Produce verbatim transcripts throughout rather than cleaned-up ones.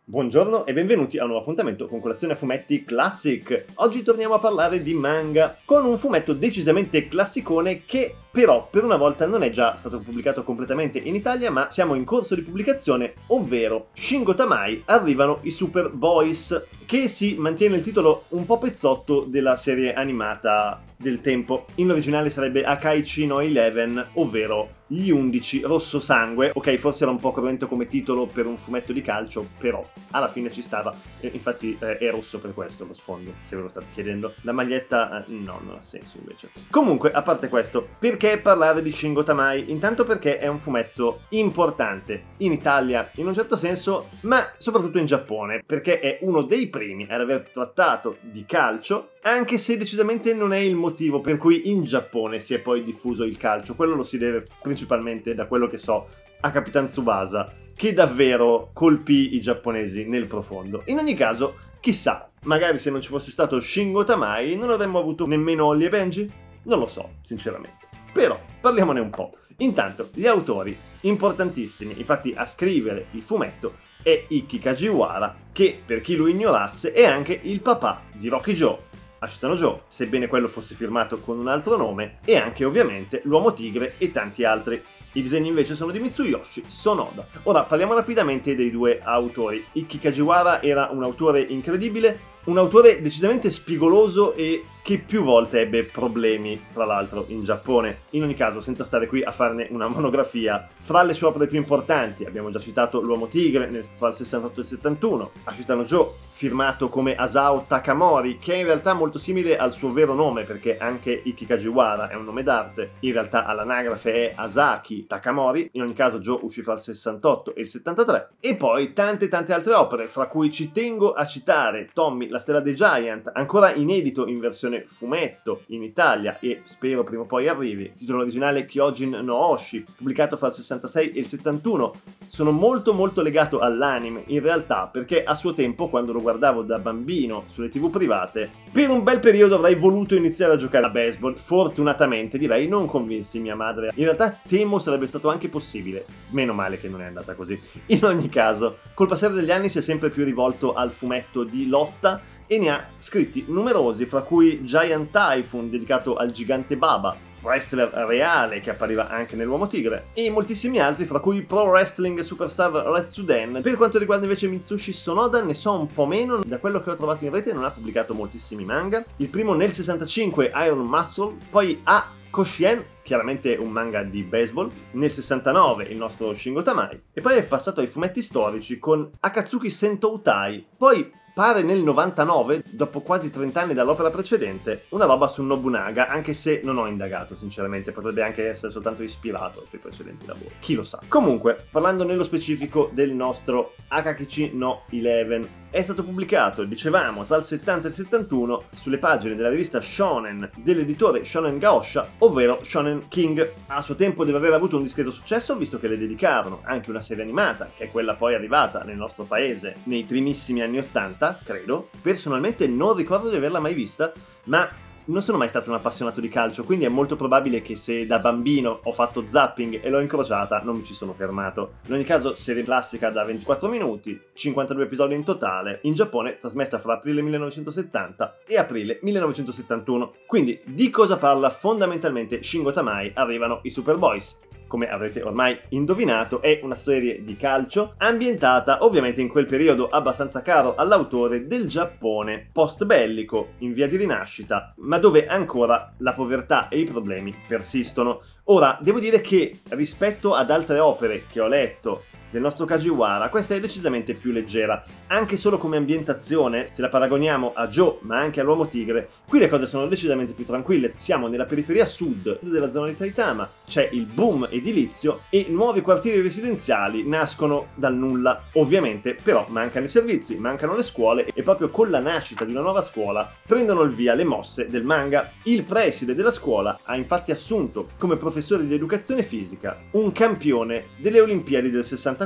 Buongiorno e benvenuti a un nuovo appuntamento con Colazione a Fumetti Classic. Oggi torniamo a parlare di manga, con un fumetto decisamente classicone che però per una volta non è già stato pubblicato completamente in Italia, ma siamo in corso di pubblicazione, ovvero Shingo Tamai arrivano i Super Boys, che si mantiene il titolo un po' pezzotto della serie animata del tempo. In originale sarebbe Akaichi no Eleven, ovvero gli undici rosso sangue. Ok, forse era un po' cruento come titolo per un fumetto di calcio, però alla fine ci stava. E infatti eh, è rosso per questo lo sfondo, se ve lo state chiedendo. La maglietta eh, no, non ha senso invece. Comunque, a parte questo, perché parlare di Shingo Tamai? Intanto perché è un fumetto importante in Italia in un certo senso, ma soprattutto in Giappone, perché è uno dei primi ad aver trattato di calcio, anche se decisamente non è il motivo per cui in Giappone si è poi diffuso il calcio. Quello lo si deve principalmente, da quello che so, a Capitan Tsubasa, che davvero colpì i giapponesi nel profondo. In ogni caso, chissà, magari se non ci fosse stato Shingo Tamai non avremmo avuto nemmeno Holly e Benji? Non lo so, sinceramente. Però, parliamone un po'. Intanto, gli autori, importantissimi, infatti a scrivere il fumetto, è Ikki Kajiwara, che, per chi lo ignorasse, è anche il papà di Rocky Joe, Ashitano Joe, sebbene quello fosse firmato con un altro nome, e anche ovviamente l'Uomo Tigre e tanti altri. I disegni invece sono di Mitsuyoshi Sonoda. Ora parliamo rapidamente dei due autori. Ikki Kajiwara era un autore incredibile, un autore decisamente spigoloso e che più volte ebbe problemi, tra l'altro, in Giappone. In ogni caso, senza stare qui a farne una monografia, fra le sue opere più importanti abbiamo già citato L'Uomo Tigre nel, fra il sessantotto e il settantuno, Ashitano Joe, firmato come Asao Takamori, che è in realtà molto simile al suo vero nome, perché anche Ikki Kajiwara è un nome d'arte, in realtà all'anagrafe è Asaki Takamori. In ogni caso Joe uscì fra il sessantotto e il settantatré, e poi tante tante altre opere, fra cui ci tengo a citare Tommy, la stella dei Giant, ancora inedito in versione fumetto in Italia e spero prima o poi arrivi, titolo originale Kyojin no Oshi, pubblicato fra il sessantasei e il settantuno. Sono molto molto legato all'anime in realtà, perché a suo tempo, quando lo guardavo da bambino sulle tv private, per un bel periodo avrei voluto iniziare a giocare a baseball. Fortunatamente direi non convinsi mia madre, in realtà temo sarebbe stato anche possibile, meno male che non è andata così. In ogni caso, col passare degli anni si è sempre più rivolto al fumetto di lotta e ne ha scritti numerosi, fra cui Giant Typhoon dedicato al gigante Baba, wrestler reale che appariva anche nell'Uomo Tigre, e moltissimi altri, fra cui Pro Wrestling Superstar Retsuden. Per quanto riguarda invece Mitsuyoshi Sonoda ne so un po' meno, da quello che ho trovato in rete non ha pubblicato moltissimi manga. Il primo nel sessantacinque, Iron Muscle, poi a Koshien, chiaramente un manga di baseball, nel sessantanove il nostro Shingo Tamai, e poi è passato ai fumetti storici con Akatsuki Sentoutai, poi pare nel novantanove, dopo quasi trenta anni dall'opera precedente, una roba su Nobunaga, anche se non ho indagato sinceramente, potrebbe anche essere soltanto ispirato ai suoi precedenti lavori, chi lo sa. Comunque, parlando nello specifico del nostro Akaichi no Eleven, è stato pubblicato, dicevamo, tra il settanta e il settantuno sulle pagine della rivista Shonen dell'editore Shonen Gaosha, ovvero Shonen King. A suo tempo deve aver avuto un discreto successo, visto che le dedicarono anche una serie animata, che è quella poi arrivata nel nostro paese nei primissimi anni ottanta, credo. Personalmente non ricordo di averla mai vista, ma non sono mai stato un appassionato di calcio, quindi è molto probabile che se da bambino ho fatto zapping e l'ho incrociata non mi ci sono fermato. In ogni caso, serie classica da ventiquattro minuti, cinquantadue episodi in totale, in Giappone, trasmessa fra aprile millenovecentosettanta e aprile millenovecentosettantuno. Quindi di cosa parla fondamentalmente Shingo Tamai arrivano i Super Boys? Come avrete ormai indovinato, è una serie di calcio ambientata ovviamente in quel periodo abbastanza caro all'autore del Giappone post-bellico, in via di rinascita, ma dove ancora la povertà e i problemi persistono. Ora, devo dire che rispetto ad altre opere che ho letto del nostro Kajiwara, questa è decisamente più leggera, anche solo come ambientazione. Se la paragoniamo a Joe ma anche all'Uomo Tigre, qui le cose sono decisamente più tranquille. Siamo nella periferia sud della zona di Saitama, c'è il boom edilizio e nuovi quartieri residenziali nascono dal nulla. Ovviamente però mancano i servizi, mancano le scuole, e proprio con la nascita di una nuova scuola prendono il via le mosse del manga. Il preside della scuola ha infatti assunto come professore di educazione fisica un campione delle Olimpiadi del sessantaquattro,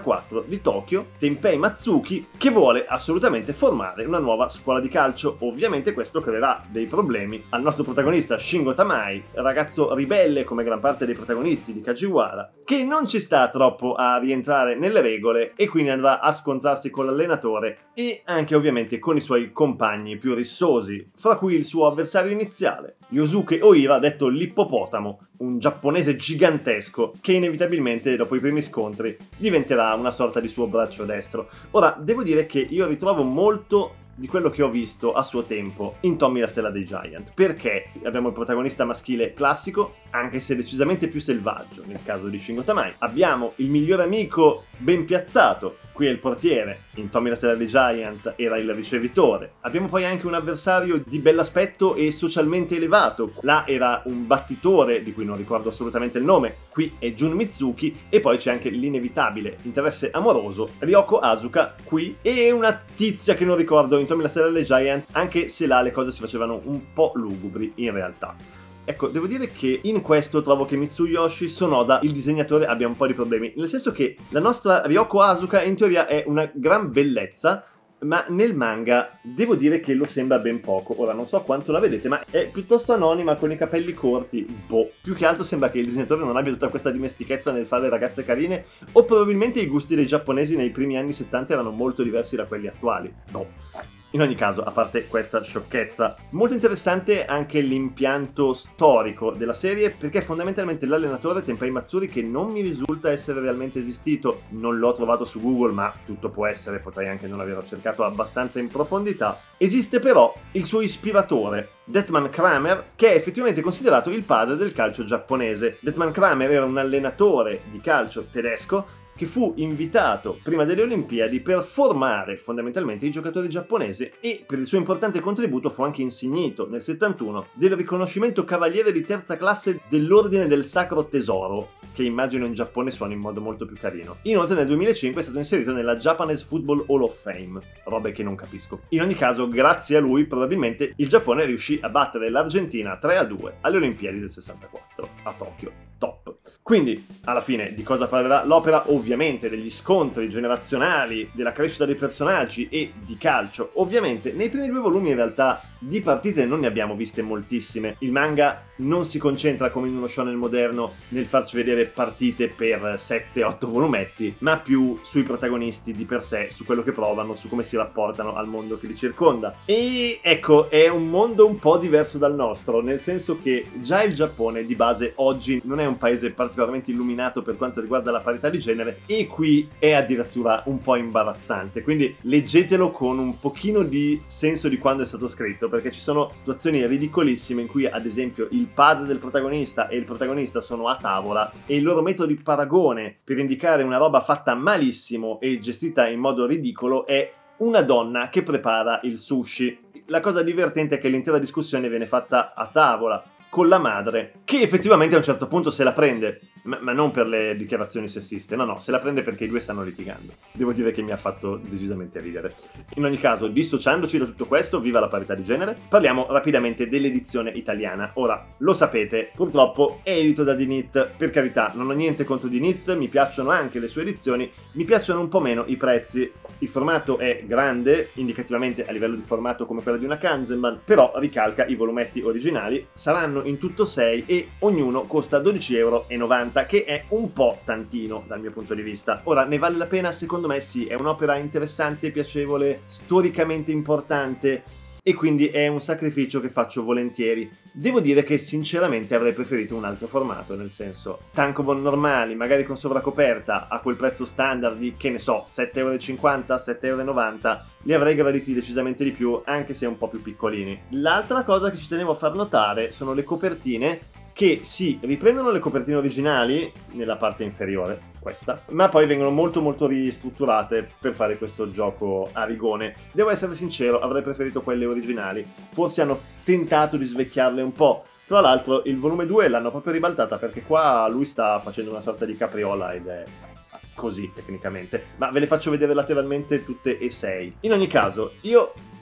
sessantaquattro di Tokyo, Tenpei Matsuki, che vuole assolutamente formare una nuova scuola di calcio. Ovviamente questo creerà dei problemi al nostro protagonista Shingo Tamai, ragazzo ribelle come gran parte dei protagonisti di Kajiwara, che non ci sta troppo a rientrare nelle regole e quindi andrà a scontrarsi con l'allenatore e anche ovviamente con i suoi compagni più rissosi, fra cui il suo avversario iniziale, Yosuke Oira, detto l'ippopotamo, un giapponese gigantesco che inevitabilmente dopo i primi scontri diventerà una sorta di suo braccio destro. Ora, devo dire che io ritrovo molto di quello che ho visto a suo tempo in Tommy la Stella dei Giant, perché abbiamo il protagonista maschile classico, anche se decisamente più selvaggio nel caso di Shingo Tamai, abbiamo il migliore amico ben piazzato, qui è il portiere, in Tommy la Stella dei Giant era il ricevitore, abbiamo poi anche un avversario di bell'aspetto e socialmente elevato, là era un battitore di cui non ricordo assolutamente il nome, qui è Jun Mitsuki, e poi c'è anche l'inevitabile interesse amoroso Ryoko Asuka qui, e una tizia che non ricordo in Tommy la Stella dei Giant, anche se là le cose si facevano un po' lugubri in realtà. Ecco, devo dire che in questo trovo che Mitsuyoshi Sonoda, il disegnatore, abbia un po' di problemi, nel senso che la nostra Ryoko Asuka in teoria è una gran bellezza, ma nel manga devo dire che lo sembra ben poco. Ora non so quanto la vedete, ma è piuttosto anonima con i capelli corti. Boh, più che altro sembra che il disegnatore non abbia tutta questa dimestichezza nel fare ragazze carine, o probabilmente i gusti dei giapponesi nei primi anni settanta erano molto diversi da quelli attuali. Boh. In ogni caso, a parte questa sciocchezza, molto interessante anche l'impianto storico della serie, perché fondamentalmente l'allenatore Tenpei Matsuri, che non mi risulta essere realmente esistito, non l'ho trovato su Google, ma tutto può essere, potrei anche non averlo cercato abbastanza in profondità, esiste però il suo ispiratore, Detman Kramer, che è effettivamente considerato il padre del calcio giapponese. Detman Kramer era un allenatore di calcio tedesco che fu invitato prima delle Olimpiadi per formare fondamentalmente i giocatori giapponesi, e per il suo importante contributo fu anche insignito nel settantuno del riconoscimento cavaliere di terza classe dell'Ordine del Sacro Tesoro, che immagino in Giappone suoni in modo molto più carino. Inoltre nel duemilacinque è stato inserito nella Japanese Football Hall of Fame, robe che non capisco. In ogni caso, grazie a lui probabilmente il Giappone riuscì a battere l'Argentina tre a due alle Olimpiadi del sessantaquattro a Tokyo. Top. Quindi, alla fine, di cosa parlerà l'opera? Ovviamente degli scontri generazionali, della crescita dei personaggi e di calcio. Ovviamente, nei primi due volumi in realtà di partite non ne abbiamo viste moltissime. Il manga non si concentra come in uno shonen moderno nel farci vedere partite per sette otto volumetti, ma più sui protagonisti di per sé, su quello che provano, su come si rapportano al mondo che li circonda. E ecco, è un mondo un po' diverso dal nostro, nel senso che già il Giappone di base oggi non è un paese particolarmente illuminato per quanto riguarda la parità di genere, e qui è addirittura un po' imbarazzante, quindi leggetelo con un pochino di senso di quando è stato scritto, perché ci sono situazioni ridicolissime in cui ad esempio il padre del protagonista e il protagonista sono a tavola e il loro metodo di paragone per indicare una roba fatta malissimo e gestita in modo ridicolo è una donna che prepara il sushi. La cosa divertente è che l'intera discussione viene fatta a tavola con la madre, che effettivamente a un certo punto se la prende, ma, ma non per le dichiarazioni sessiste, no no, se la prende perché i due stanno litigando. Devo dire che mi ha fatto decisamente ridere. In ogni caso, dissociandoci da tutto questo, viva la parità di genere, parliamo rapidamente dell'edizione italiana. Ora, lo sapete, purtroppo è edito da Dinit, per carità, non ho niente contro Dinit, mi piacciono anche le sue edizioni, mi piacciono un po' meno i prezzi. Il formato è grande, indicativamente a livello di formato come quello di una Kanzenban, però ricalca i volumetti originali, saranno in tutto sei e ognuno costa dodici euro e novanta, che è un po' tantino dal mio punto di vista. Ora, ne vale la pena? Secondo me sì, è un'opera interessante, piacevole, storicamente importante, e quindi è un sacrificio che faccio volentieri. Devo dire che sinceramente avrei preferito un altro formato, nel senso tankobon normali, magari con sovracoperta, a quel prezzo standard di, che ne so, sette e cinquanta euro, sette e novanta euro, li avrei graditi decisamente di più, anche se un po' più piccolini. L'altra cosa che ci tenevo a far notare sono le copertine, che sì, riprendono le copertine originali nella parte inferiore, questa, ma poi vengono molto molto ristrutturate per fare questo gioco a rigone. Devo essere sincero, avrei preferito quelle originali, forse hanno tentato di svecchiarle un po'. Tra l'altro il volume due l'hanno proprio ribaltata, perché qua lui sta facendo una sorta di capriola ed è così tecnicamente, ma ve le faccio vedere lateralmente tutte e sei. In ogni caso, io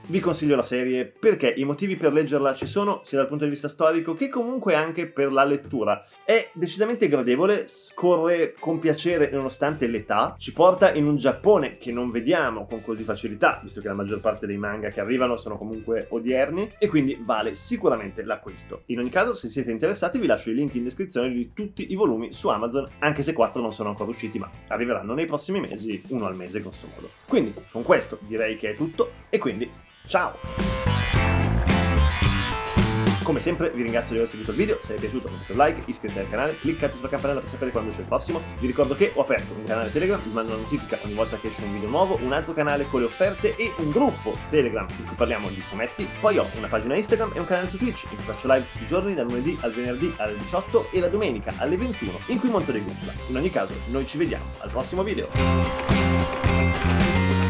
vi consiglio la serie perché i motivi per leggerla ci sono sia dal punto di vista storico che comunque anche per la lettura. È decisamente gradevole, scorre con piacere nonostante l'età, ci porta in un Giappone che non vediamo con così facilità, visto che la maggior parte dei manga che arrivano sono comunque odierni, e quindi vale sicuramente l'acquisto. In ogni caso, se siete interessati vi lascio i link in descrizione di tutti i volumi su Amazon, anche se quattro non sono ancora usciti, ma arriveranno nei prossimi mesi, uno al mese grosso modo. Quindi, con questo direi che è tutto, e quindi ciao! Come sempre vi ringrazio di aver seguito il video, se vi è piaciuto mettete un like, iscrivetevi al canale, cliccate sulla campanella per sapere quando c'è il prossimo. Vi ricordo che ho aperto un canale Telegram, vi mando una notifica ogni volta che esce un video nuovo, un altro canale con le offerte e un gruppo Telegram in cui parliamo di fumetti. Poi ho una pagina Instagram e un canale su Twitch in cui faccio live tutti i giorni dal lunedì al venerdì alle diciotto e la domenica alle ventuno in cui monto dei gruppi. In ogni caso noi ci vediamo al prossimo video.